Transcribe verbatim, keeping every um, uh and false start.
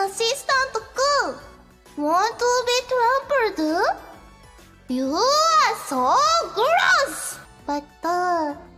assistant cook. Want to be trampled? You are so gross! But, uh,